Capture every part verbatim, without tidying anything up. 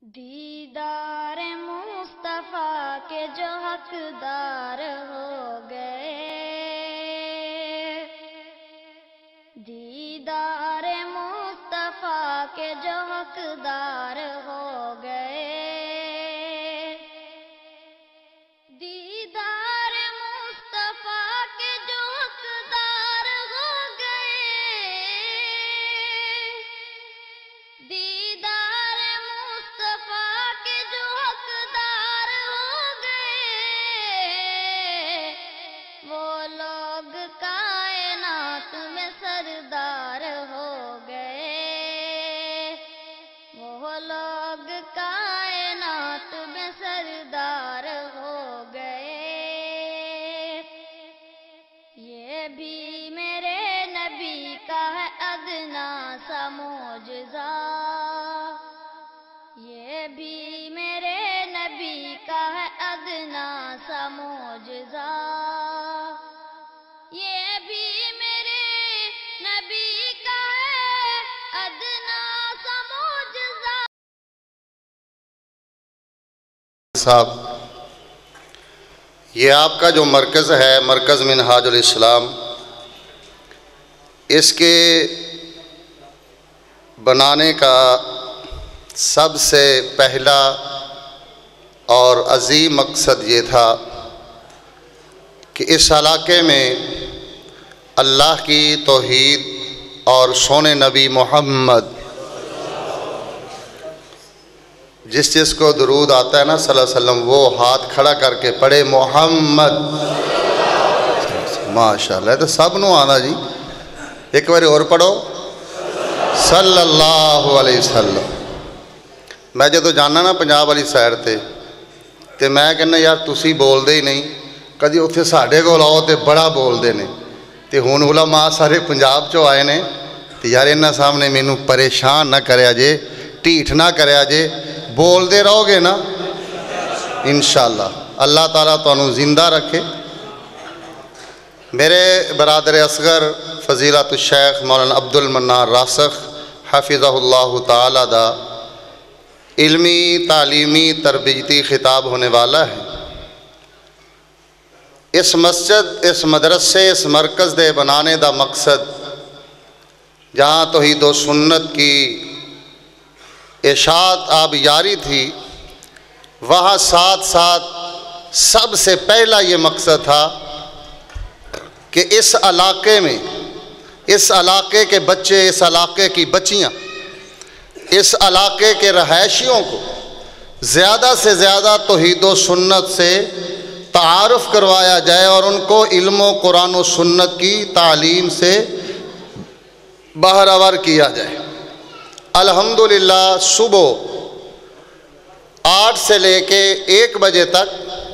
دیدار مصطفیٰ کے جو حقدار ہو گئے، دیدار مصطفیٰ کے جو حقدار ہو گئے، دیدار مصطفیٰ کے جو حقدار ہو گئے، دیدار مصطفیٰ کے جو حقدار ہو گئے، وہ لوگ کائنات میں سردار ہو گئے، وہ لوگ کائنات میں سردار ہو گئے۔ یہ بھی میرے نبی کا ہے ادنا سا معجزہ، یہ بھی میرے نبی کا ہے ادنا سا معجزہ، یہ بھی میرے نبی کا ہے ادنا سا معجزہ۔ صاحب، یہ آپ کا جو مرکز ہے، مرکز منہاج الاسلام، اس کے بنانے کا سب سے پہلا اور عظیم مقصد یہ تھا کہ اس علاقے میں اللہ کی توحید اور سونے نبی محمد، جس جس کو درود آتا ہے نا صلی اللہ علیہ وسلم، وہ ہاتھ کھڑا کر کے پڑھے محمد۔ ماشاءاللہ، تو سب نو آنا جی، ایک بار اور پڑھو صلی اللہ علیہ وسلم۔ میں جدو جانا نا پنجاب والی سائڈ تے تے میں کہنا یار تسی بول دے ہی نہیں، کدی اتنے ساڈے کول آؤ تے بڑا بول دے نے، تے ہن علماء سارے پنجاب چوں آئے نے، تے یار انہاں سامنے مینوں پریشان نہ کریا جے، ٹھیٹھ نہ کریا جے، بول دے رہو گے نا انشاءاللہ۔ اللہ تعالیٰ تانوں زندہ رکھے۔ میرے برادر اصغر فضیلت الشیخ مولانا عبد المنان راسخ حفظہ اللہ تعالیٰ دا علمی تعلیمی تربیتی خطاب ہونے والا ہے۔ اس مسجد، اس مدرسے، اس مرکز دے بنانے دا مقصد جہاں توحید و سنت کی اشاعت آبیاری تھی، وہاں ساتھ ساتھ سب سے پہلا یہ مقصد تھا کہ اس علاقے میں، اس علاقے کے بچے، اس علاقے کی بچیاں، اس علاقے کے رہائشیوں کو زیادہ سے زیادہ توحید و سنت سے تعارف کروایا جائے اور ان کو علم و قرآن و سنت کی تعلیم سے بہرور کیا جائے۔ الحمدللہ صبح آٹھ سے لے کے ایک بجے تک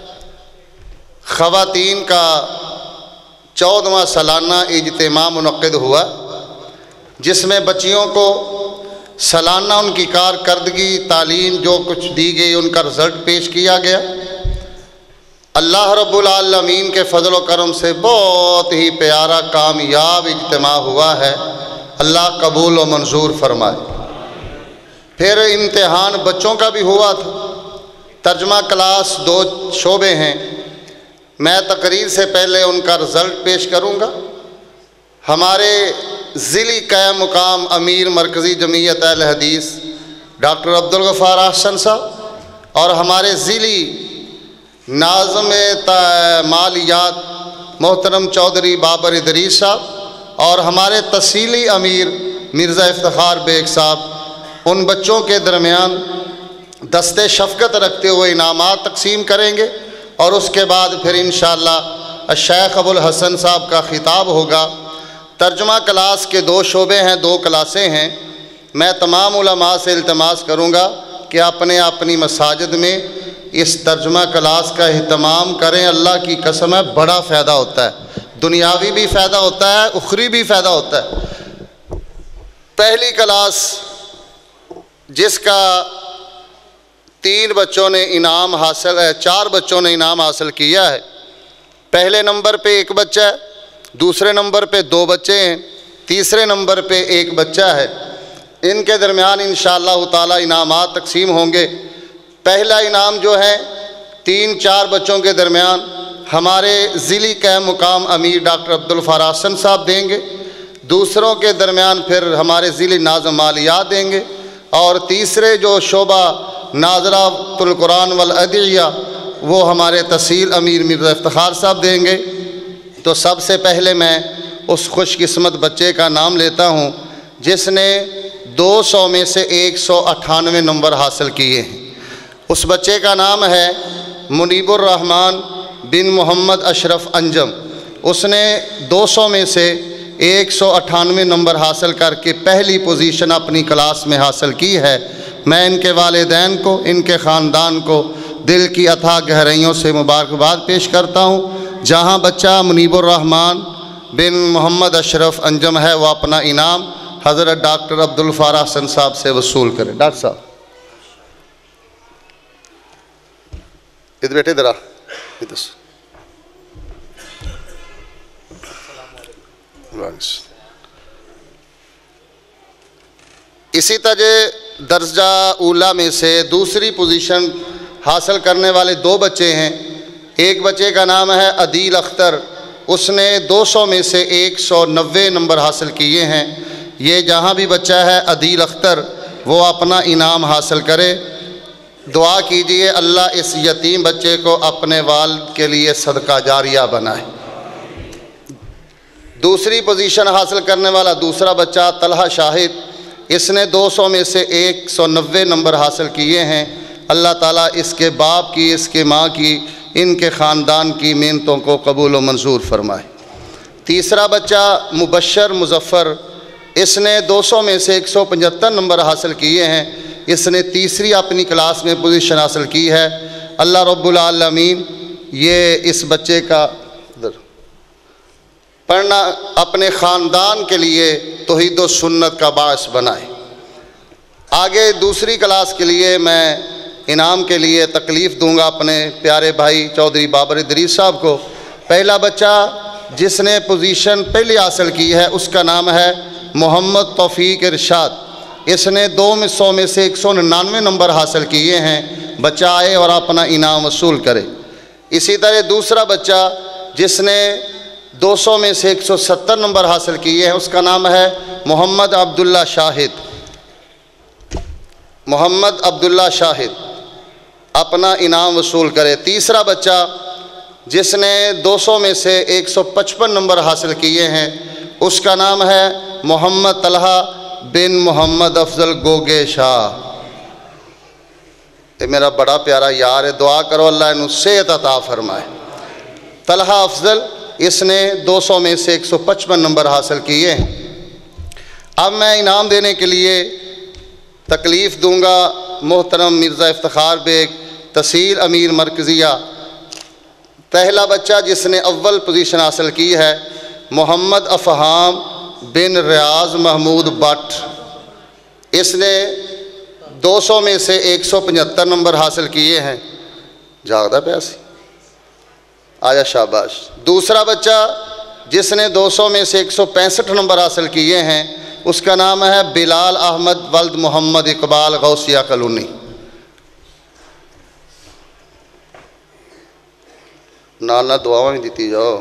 خواتین کا چودواں سالانہ اجتماع منعقد ہوا، جس میں بچیوں کو سالانہ ان کی کارکردگی، تعلیم جو کچھ دی گئی، ان کا رزلٹ پیش کیا گیا۔ اللہ رب العالمین کے فضل و کرم سے بہت ہی پیارا کامیاب اجتماع ہوا ہے، اللہ قبول و منظور فرمائے۔ پھر امتحان بچوں کا بھی ہوا تھا، ترجمہ کلاس دو شعبے ہیں، میں تقریر سے پہلے ان کا رزلٹ پیش کروں گا۔ ہمارے ضلعی قائم مقام امیر مرکزی جمعیت اہل حدیث ڈاکٹر عبدالغفار احسن صاحب اور ہمارے ضلعی ناظم مالیات محترم چودھری بابر ادریس صاحب اور ہمارے تحصیلی امیر مرزا افتخار بیگ صاحب ان بچوں کے درمیان دستے شفقت رکھتے ہوئے انعامات تقسیم کریں گے، اور اس کے بعد پھر انشاءاللہ الشیخ ابو الحسن صاحب کا خطاب ہوگا۔ ترجمہ کلاس کے دو شعبے ہیں، دو کلاسیں ہیں۔ میں تمام علماء سے التماس کروں گا کہ اپنے اپنی مساجد میں اس ترجمہ کلاس کا اہتمام کریں۔ اللہ کی قسم ہے، بڑا فائدہ ہوتا ہے، دنیاوی بھی فائدہ ہوتا ہے، اخروی بھی فائدہ ہوتا ہے۔ پہلی کلاس جس کا تین بچوں نے انعام حاصل ہے، چار بچوں نے انعام حاصل کیا ہے۔ پہلے نمبر پہ ایک بچہ ہے، دوسرے نمبر پہ دو بچے ہیں، تیسرے نمبر پہ ایک بچہ ہے۔ ان کے درمیان انشاءاللہ تعالی انعامات تقسیم ہوں گے۔ پہلا انعام جو ہے تین چار بچوں کے درمیان ہمارے ضلعی کے مقام امیر ڈاکٹر عبدالفار حسن صاحب دیں گے، دوسروں کے درمیان پھر ہمارے ضلعی ناظم مالیات دیں گے، اور تیسرے جو شعبہ ناظرۃ القرآن والادعیہ وہ ہمارے تحصیل امیر مرزا افتخار صاحب دیں گے۔ تو سب سے پہلے میں اس خوش قسمت بچے کا نام لیتا ہوں جس نے دو سو میں سے ایک سو اٹھانوے نمبر حاصل کیے ہیں۔ اس بچے کا نام ہے منیب الرحمن بن محمد اشرف انجم۔ اس نے دو سو میں سے ایک سو اٹھانوے نمبر حاصل کر کے پہلی پوزیشن اپنی کلاس میں حاصل کی ہے۔ میں ان کے والدین کو، ان کے خاندان کو دل کی اتھاہ گہرائیوں سے مبارکباد پیش کرتا ہوں۔ جہاں بچہ منیب الرحمن بن محمد اشرف انجم ہے وہ اپنا انعام حضرت ڈاکٹر عبدالفار حسن صاحب سے وصول کرے۔ ڈاکٹر صاحب ادھر بیٹھے، ادھر آ ادھر۔ اسی طرح درجہ اولا میں سے دوسری پوزیشن حاصل کرنے والے دو بچے ہیں۔ ایک بچے کا نام ہے عدیل اختر، اس نے دو سو میں سے ایک سو نوے نمبر حاصل کیے ہیں۔ یہ جہاں بھی بچہ ہے عدیل اختر وہ اپنا انعام حاصل کرے۔ دعا کیجئے اللہ اس یتیم بچے کو اپنے والد کے لیے صدقہ جاریہ بنائے۔ دوسری پوزیشن حاصل کرنے والا دوسرا بچہ طلحہ شاہد، اس نے دو سو میں سے ایک سو نوے نمبر حاصل کیے ہیں۔ اللہ تعالیٰ اس کے باپ کی، اس کے ماں کی، ان کے خاندان کی محنتوں کو قبول و منظور فرمائے۔ تیسرا بچہ مبشر مظفر، اس نے دو سو میں سے ایک سو پچہتر نمبر حاصل کیے ہیں۔ اس نے تیسری اپنی کلاس میں پوزیشن حاصل کی ہے۔ اللہ رب العالمین یہ اس بچے کا پڑھنا اپنے خاندان کے لیے توحید و سنت کا باعث بنائے۔ آگے دوسری کلاس کے لیے میں انعام کے لیے تکلیف دوں گا اپنے پیارے بھائی چودھری بابر ادریس صاحب کو۔ پہلا بچہ جس نے پوزیشن پہلی حاصل کی ہے اس کا نام ہے محمد توفیق ارشاد، اس نے دو سو میں سے ایک سو ننانوے نمبر حاصل کیے ہیں۔ بچہ آئے اور اپنا انعام وصول کرے۔ اسی طرح دوسرا بچہ جس نے دو سو میں سے ایک سو ستر نمبر حاصل کیے ہیں اس کا نام ہے محمد عبداللہ شاہد۔ محمد عبداللہ شاہد اپنا انعام وصول کرے۔ تیسرا بچہ جس نے دو سو میں سے ایک سو پچپن نمبر حاصل کیے ہیں اس کا نام ہے محمد طلحہ بن محمد افضل گوگے شاہ۔ یہ میرا بڑا پیارا یار ہے، دعا کرو اللہ انہوں صحت عطا فرمائے۔ طلحہ افضل اس نے دو سو میں سے ایک سو پچپن نمبر حاصل کیے ہیں۔ اب میں انعام دینے کے لیے تکلیف دوں گا محترم مرزا افتخار بیگ تحصیل امیر مرکزیہ۔ پہلا بچہ جس نے اول پوزیشن حاصل کی ہے محمد افہام بن ریاض محمود بٹ، اس نے دو سو میں سے ایک سو پچہتر نمبر حاصل کیے ہیں۔ جاگدہ پیاسی آیا شاباش۔ دوسرا بچہ جس نے دو سو میں سے ایک سو پینسٹھ نمبر حاصل کیے ہیں اس کا نام ہے بلال احمد ولد محمد اقبال غوثیہ کلونی۔ نالا دعاواں بھی دیتی جاؤ۔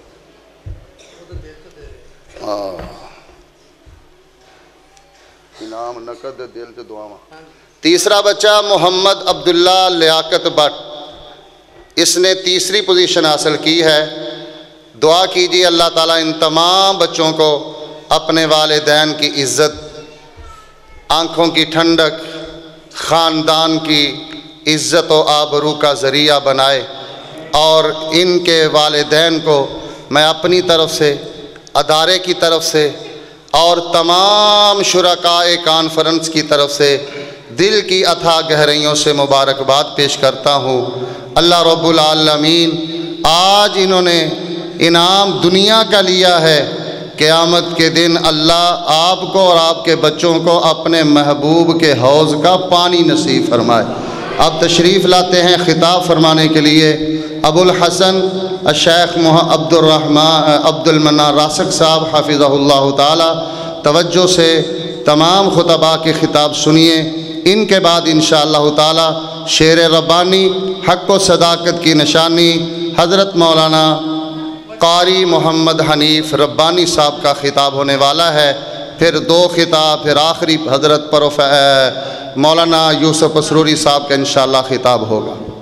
انعام نقد دل سے دعاواں۔ تیسرا بچہ محمد عبداللہ لیاقت بٹ، اس نے تیسری پوزیشن حاصل کی ہے۔ دعا کیجیے اللہ تعالیٰ ان تمام بچوں کو اپنے والدین کی عزت، آنکھوں کی ٹھنڈک، خاندان کی عزت و آبرو کا ذریعہ بنائے، اور ان کے والدین کو میں اپنی طرف سے، ادارے کی طرف سے اور تمام شرکائے کانفرنس کی طرف سے دل کی اتھاہ گہرائیوں سے مبارکباد پیش کرتا ہوں۔ اللہ رب العالمین آج انہوں نے انعام دنیا کا لیا ہے، قیامت کے دن اللہ آپ کو اور آپ کے بچوں کو اپنے محبوب کے حوض کا پانی نصیب فرمائے۔ اب تشریف لاتے ہیں خطاب فرمانے کے لیے ابو الحسن الشیخ عبد الرحمن عبد المنان راسک صاحب حفظہ اللہ تعالی۔ توجہ سے تمام خطباء کے خطاب سنیے۔ ان کے بعد انشاءاللہ تعالی شعر ربانی حق و صداقت کی نشانی حضرت مولانا قاری محمد حنیف ربانی صاحب کا خطاب ہونے والا ہے، پھر دو خطاب، پھر آخری حضرت پروف مولانا یوسف اسروری صاحب کا انشاءاللہ خطاب ہوگا۔